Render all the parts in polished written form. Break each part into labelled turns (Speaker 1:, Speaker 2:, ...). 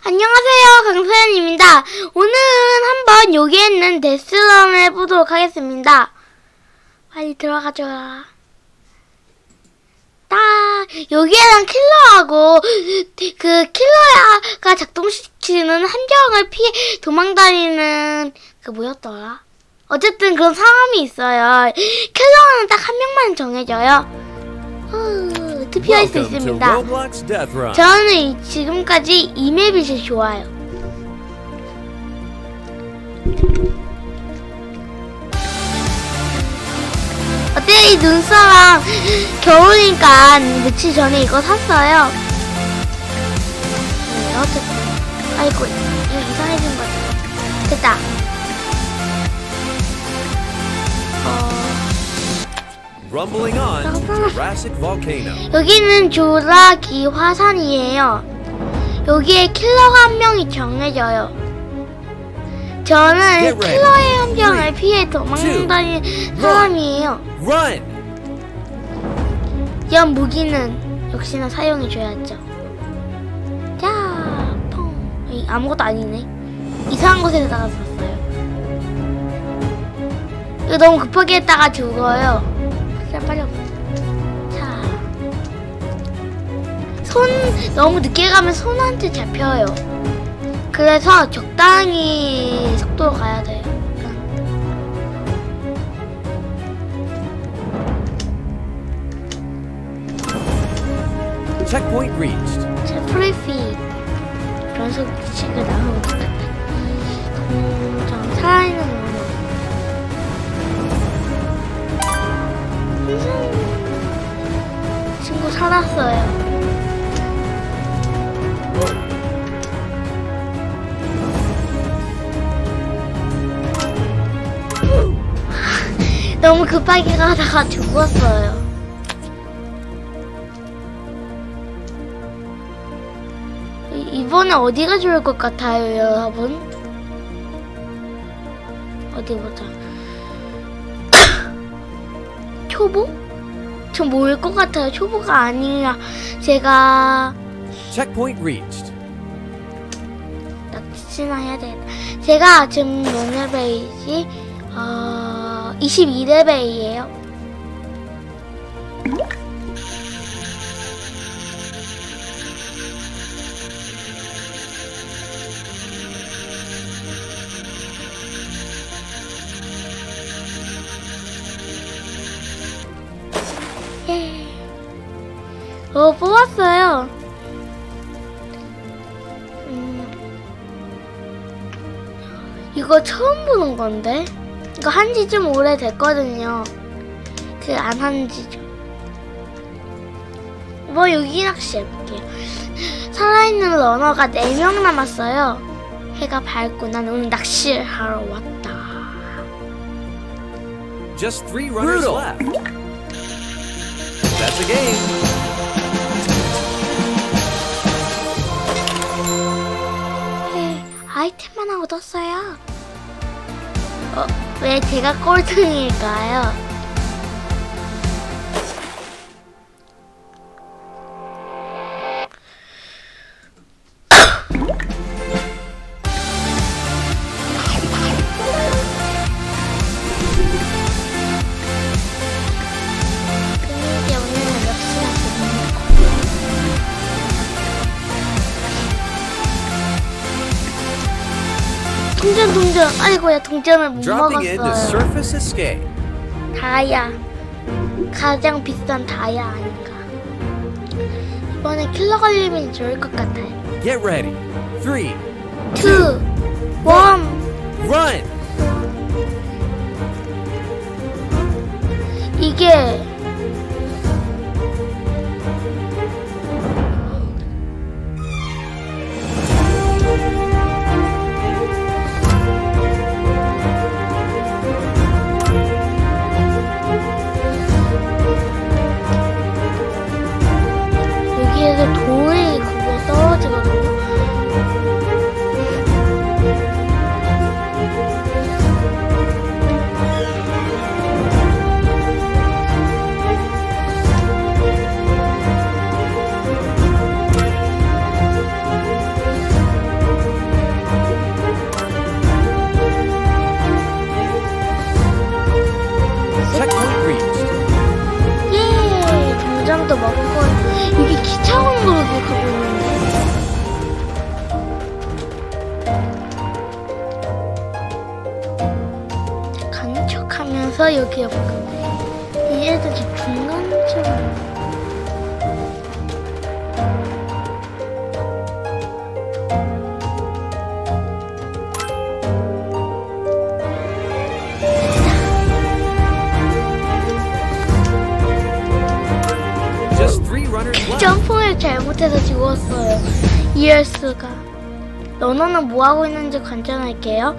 Speaker 1: 안녕하세요, 강소연입니다. 오늘은 한번 여기에 있는 데스런을 해보도록 하겠습니다. 빨리 들어가줘라. 여기에는 킬러하고 그 킬러가 작동시키는 함정을 피해 도망다니는 그 뭐였더라? 어쨌든 그런 사람이 있어요. 킬러는 딱 한 명만 정해져요. 투표할 수 있습니다. 저는 지금까지 이 맵이 제일 좋아요. 어때요? 이 눈사람 겨울이니까 며칠 전에 이거 샀어요. 어쨌든 아이고 이거 이상해진 것 같아. 됐다.
Speaker 2: Rumbling on Jurassic Volcano.
Speaker 1: 여기는 조라기 화산이에요. 여기에 킬러가 한 명이 정해져요. 저는 킬러의 함정을 피해 도망다니는 사람이에요. 이런 무기는 역시나 사용해줘야죠. 자, 펑. 아무것도 아니네. 이상한 곳에서 나갔었어요. 이거 너무 급하게 했다가 죽어요. 빨리. 자, 너무 늦게 가면 손한테 잡혀요. 그래서 적당히 속도로 가야 돼요.
Speaker 2: Checkpoint reached.
Speaker 1: 프리피 변속식을 나오는 것 같아. 동정 살아있는 친구 살았어요. 너무 급하게 가다가 죽었어요. 이번에 어디가 좋을 것 같아요, 여러분? 어디 보자. 초보? 전 모를 것 같아요. 초보가 아니라 제가
Speaker 2: Checkpoint reached.
Speaker 1: 낚시나 해야 되겠다. 제가 지금 몇 레벨이지? 22레벨이에요. 뽑았어요. 이거 처음 보는 건데? 이거 한지 좀 오래됐거든요. 안 한지 좀. 여기 낚시 해볼게요. 살아있는 러너가 4명 남았어요. 해가 밝고 난 오늘 낚시를 하러 왔다.
Speaker 2: Just 3 runners left. That's a game.
Speaker 1: 아이템 하나 얻었어요. 왜 제가 꼴등일까요? 동전. 아이고야, 동전을 못 먹었어요. 다이아. 가장 비싼 다이아 아닌가. 이번에 킬러 걸리면 좋을 것 같아요.
Speaker 2: Get ready. 3, 2,
Speaker 1: 1
Speaker 2: run.
Speaker 1: 이게 돌이 그거 떨어지거든요. 해서 이렇게 해볼까? 이 애들 지금 중간쯤. 점프를 잘못해서 죽었어요. 이럴 수가. 러너는 뭐 하고 있는지 관전할게요.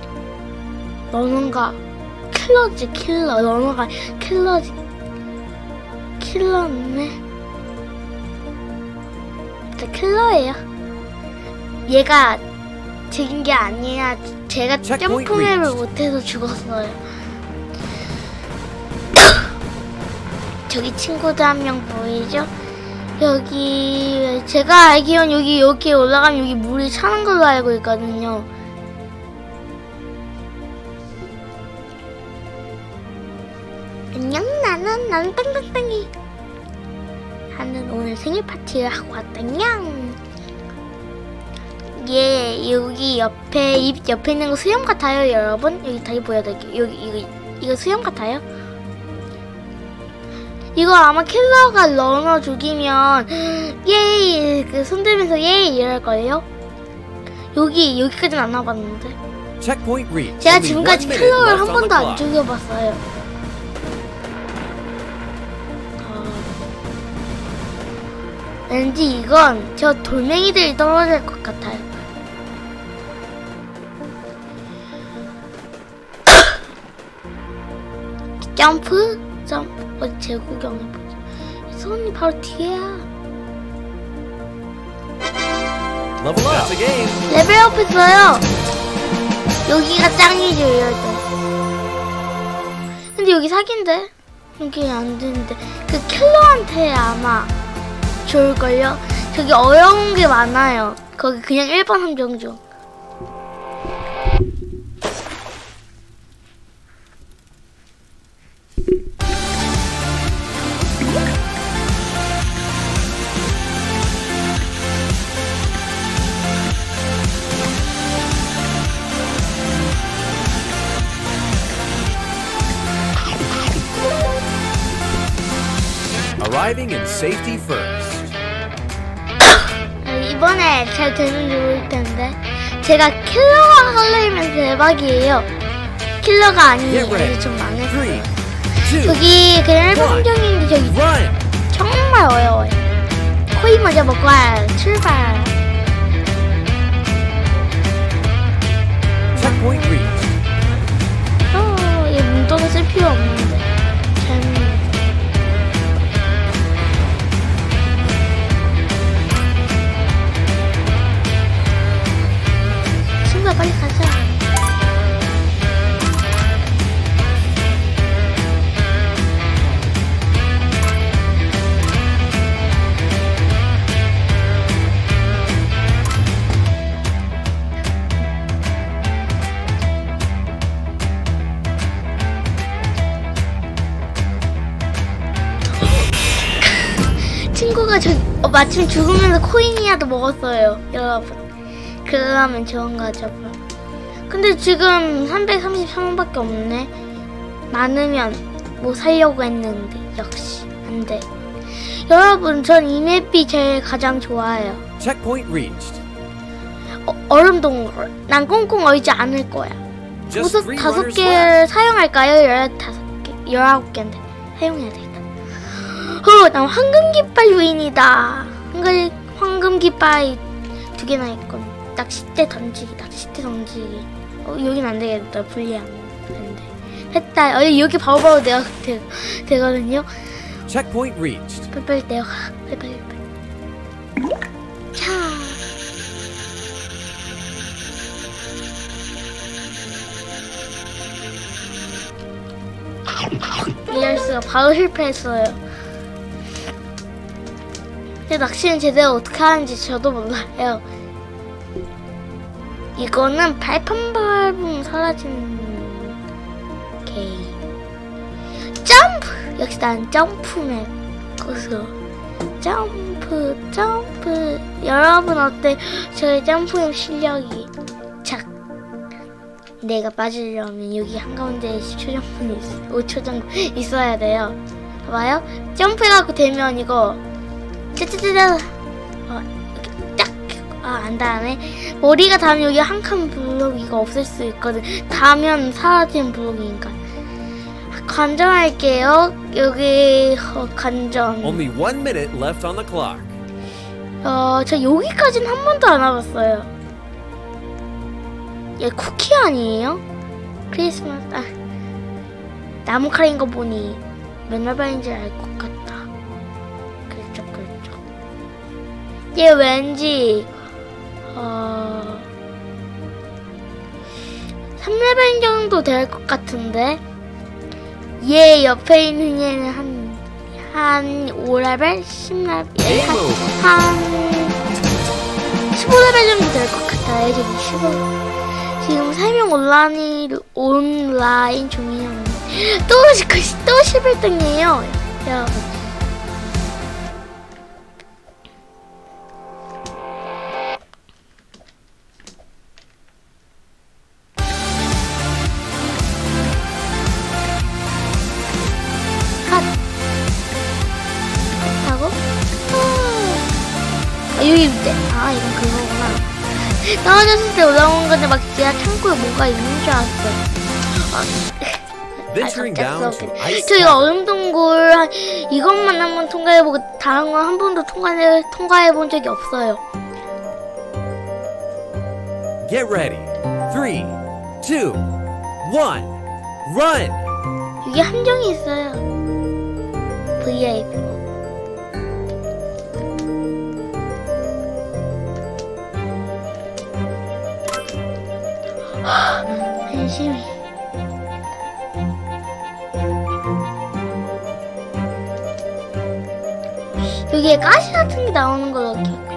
Speaker 1: 러너가 킬러지, 킬러. 러너가 킬러지. 킬러네. 진짜 킬러예요. 얘가 죽인 게 아니라 제가 점프를 못해서 죽었어요. 저기 친구들 한 명 보이죠? 여기 제가 알기로는 여기 이렇게 올라가면 여기 물이 차는 걸로 알고 있거든요. 안녕, 나는 땡땡땡이. 나는 오늘 생일 파티를 하고 왔다냥. 예, 여기 옆에 입 옆에 있는 거 수염 같아요, 여러분. 여기 다시 보여드릴게요. 여기 이거 수염 같아요. 이거 아마 킬러가 러너 죽이면 예이 그 손들면서 예이 이럴걸요? 여기까지는 안 와봤는데. 제가 지금까지 킬러를 한 번도 안 죽여봤어요. 왠지 이건 저 돌멩이들이 떨어질 것 같아요. 점프? 제 구경해보자. 손이 바로 뒤에야. 레벨업 했어요. 여기가 짱이죠, 이럴 때. 근데 여기 사기인데? 여기 안 되는데. 그 킬러한테 아마 좋을걸요? 저기 어려운 게 많아요. 거기 그냥 1번 함정 중.
Speaker 2: Arriving in safety first.
Speaker 1: 이번에 잘 되면 좋을 텐데. 제가 킬러가 걸리면 대박이에요. 킬러가 아니에요. 이제 좀 망했어요. 저기 그냥 1번 함정인데 저기 정말 어려워요. 코인 먼저 먹고 와요. 출발.
Speaker 2: Checkpoint reached.
Speaker 1: 얘 문도는 쓸 필요 없는데. 잘못. 빨리 가자. 친구가 마침 죽으면서 코인이라도 먹었어요, 여러분. 그러면 좋은 거죠. 근데 지금 333원밖에 없네. 많으면 뭐 살려고 했는데 역시 안 돼. 여러분, 전 이 맵이 제일 가장 좋아요.
Speaker 2: Checkpoint reached.
Speaker 1: 얼음동굴. 난 꽁꽁 얼지 않을 거야. 보석 5개를 사용할까요? 15개, 19개인데 사용해야 되겠다. 난 황금 깃발 유인이다. 황금 깃발이 2개나 있건. 낚싯대 던지기. 여긴 안 되겠다. 불리한. 안 돼. 됐다. 여기 바로바로 내가 되거든요.
Speaker 2: Checkpoint reached.
Speaker 1: 빨리 내려가. 빨리. 자. 이럴 수가. 바로 실패했어요. 근데 낚시는 제대로 어떻게 하는지 저도 몰라요. 이거는 발판 밟으면 사라지는 게임. 점프! 역시 난 점프맨. 고수. 점프. 여러분 어때? 저의 점프맵 실력이. 착. 내가 빠지려면 여기 한가운데에 10초 정도 5초 정도 있어야 돼요. 봐봐요. 점프해갖고 되면 이거 짜짜짜짜 이렇게 딱 안 닿네. 머리가 닿으면 여기 한 칸 블록이가 없을 수 있거든. 닿으면 사라지는 블록이니까. 관전할게요. 여기 관전.
Speaker 2: Only 1 minute left on the clock.
Speaker 1: 저 여기까지는 한 번도 안 와봤어요. 얘 쿠키 아니에요? 크리스마스. 나무 칼인 거 보니 맨날 발인지 알 것 같다. 그렇죠. 얘 왠지 3레벨 정도 될 것 같은데, 얘 옆에 있는 얘는 한 5레벨? 10레벨? 한 15레벨 정도 될 것 같아요. 지금 3명 온라인 중이에요. 또 11등이에요, 여러분. 여기 밑에. 이건 그거구나. 떨어졌을 때 올라온 건데 막 지하 창고에 뭐가 있는 줄 알았어. 저 이거 얼음동굴 이것만 한번 통과해보고 다른 건 한 번도 통과해본 적이 없어요.
Speaker 2: Get ready. 3, 2, 1, run.
Speaker 1: 이게 함정이 있어요. VIP. 안심이. 여기에 가시 같은 게 나오는 걸로 기억해.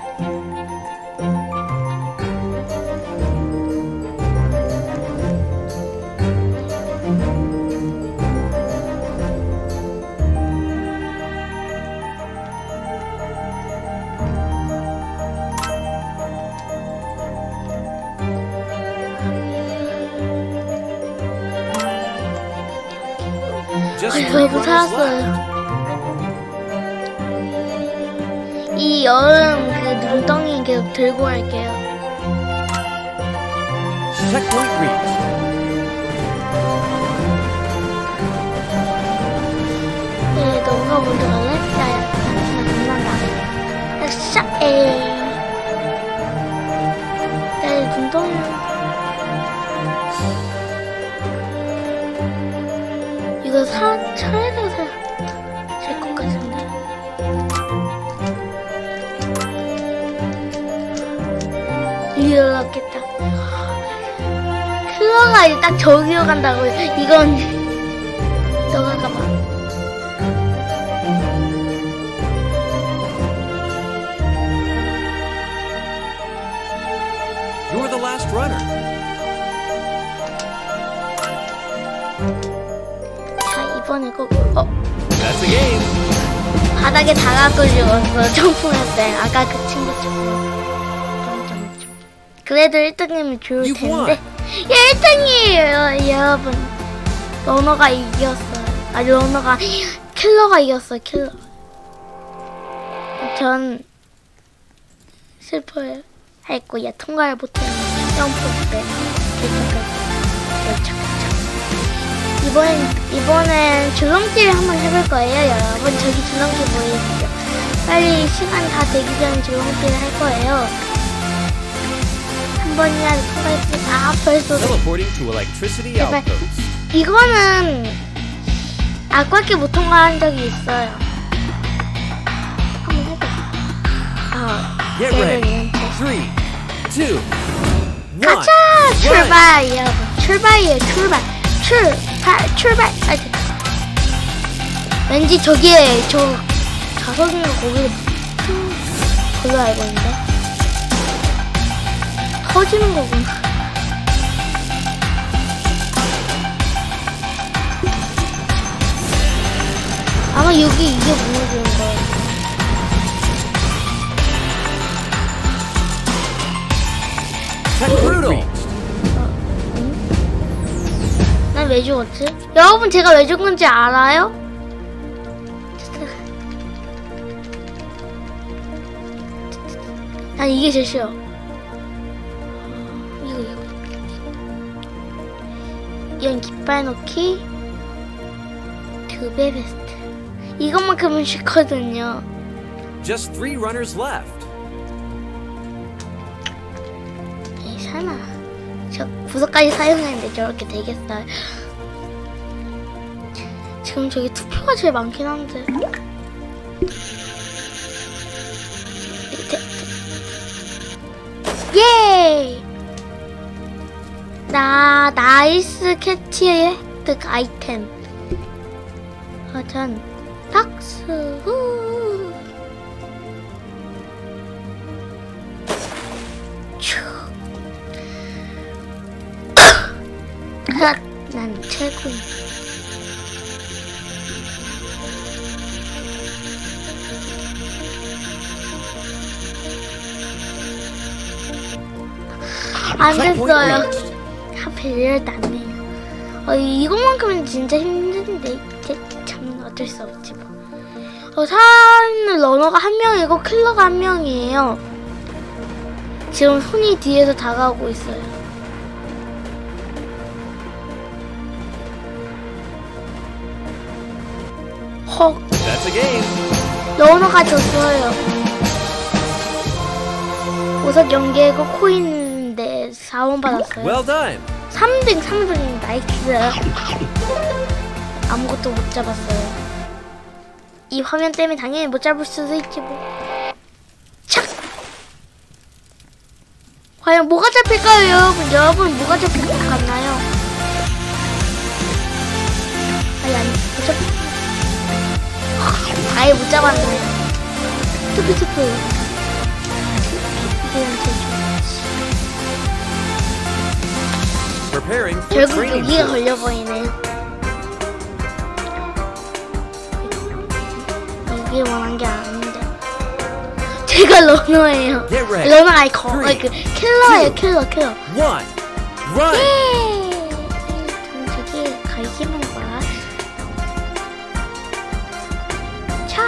Speaker 1: 그래도 살았어요. 이 여름 그 눈덩이 계속 들고 갈게요.
Speaker 2: Checkpoint reached.
Speaker 1: 너가 먼저 갈래? 나 간다. 샤, 내 눈덩이. 이거 차에다가 살 것 같은데. 이렇겠다. 클로가 이제 딱 저기로 간다고요. 이건 너가 가봐.
Speaker 2: You're the last runner.
Speaker 1: 이번에 꼭
Speaker 2: That's a game.
Speaker 1: 바닥에 다가고 죽었어. 점프할 때 아까 그 친구처럼. 그래도 1등이면 좋을 텐데. 1등이에요 여러분. 러너가 이겼어요. 러너가 킬러가 이겼어요. 킬러. 전 슬퍼요. 할 거야. 통과를 못했는데 점프 때 이번엔 줄넘기를 한번 해볼 거예요, 여러분. 저기 줄넘기 보이시죠? 빨리 시간 다 되기 전에 줄넘기를 할 거예요. 한 번이라도 통과했으니까 벌써. 제발. 이거는 아깝게 못 통과한 적이 있어요. 한번 해보자.
Speaker 2: Get ready. 3, 2, 1.
Speaker 1: 가자! 출발, 여러분. 출발이에요, 출발. 출발. 왠지 저기에 자석인가 거기에 걸로 알고 있는데 터지는 거구나. 아마 여기 이게 무너지는 거예요.
Speaker 2: Brutal.
Speaker 1: 왜 죽었지? 여러분 제가 왜 죽은지 알아요? 난 이게 제일 싫어. 이건 깃발 넣기 2배 베스트. 이것만큼은 싫거든요.
Speaker 2: Just 3 runners left.
Speaker 1: 에이, 설마 저 부서까지 사용했는데 저렇게 되겠어요? 지금 저기 투표가 제일 많긴 한데. 예! 나이스 캐치 획득 아이템. 버전 박스. 후. 난 최고야. 안 됐어요. 하필 이럴 때 안 돼요. 이것만큼은 진짜 힘든데 참 어쩔 수 없지 뭐. 살아있는 러너가 한 명이고 킬러가 한 명이에요. 지금 손이 뒤에서 다가오고 있어요. 헉. 러너가 졌어요. 보석 연계고 코인인데 4원 받았어요.
Speaker 2: Well done.
Speaker 1: 3등 나이스. 아무것도 못 잡았어요. 이 화면 때문에 당연히 못 잡을 수도 있지 뭐. 착! 과연 뭐가 잡힐까요, 여러분? 여러분 뭐가 잡힐 것 같나요? 아니 못 잡. 아예 못 잡았네. 투표. 결국 여기가 걸려버리네. 이게 원한 게 아닌데. 제가 러너예요. 러너 아니 그 킬러예요. 킬러. 예. 저기 갈기만 거야. 차.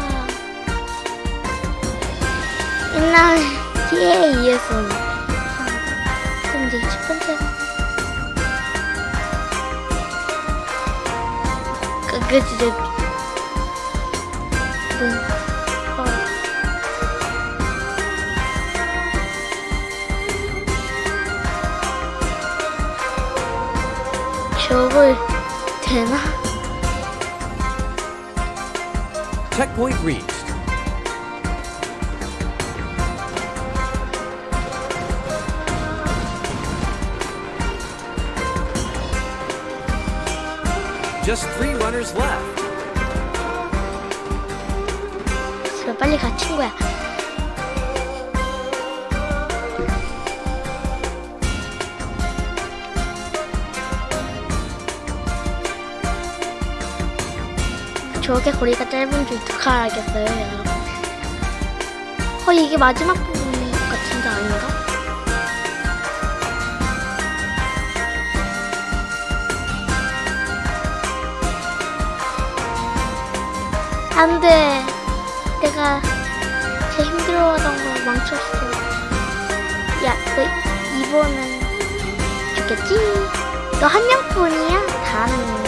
Speaker 1: 옛날 뒤에 이어서. 근데 10번째가. 그치 저기 저걸 되나?
Speaker 2: Checkpoint reached. Just 3 runners left.
Speaker 1: 빨리 가 친구야. 저렇게 거리가 짧은 줄 누가 알겠어요, 여러분. 이게 마지막 부분 같은데 아닌가? 안 돼. 내가 제일 힘들어하던 걸 망쳤어. 야, 너 이번엔 죽겠지? 너 한 명뿐이야? 다는.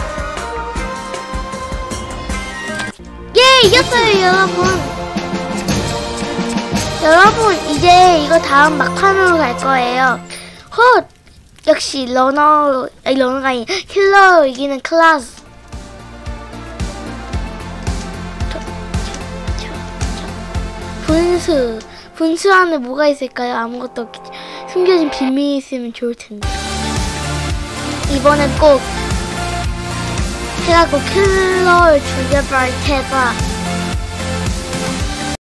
Speaker 1: 예, 이겼어요, 여러분. 여러분, 이제 이거 다음 막판으로 갈 거예요. 헛! 역시 러너가 아니 킬러 이기는 클라스. 분수 안에 뭐가 있을까요? 아무것도 없겠지. 숨겨진 비밀이 있으면 좋을 텐데. 이번엔 꼭 해갖고 킬러를 죽여볼 테다.